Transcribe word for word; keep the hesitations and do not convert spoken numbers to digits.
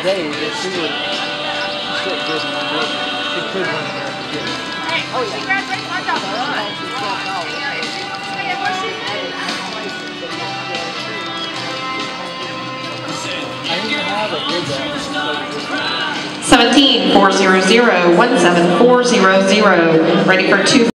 today that she would sit good and good. She could run there and get it. Oh, yeah. She graduated my daughter. I didn't have a good seventeen four zero zero one seven four zero zero. Ready for two.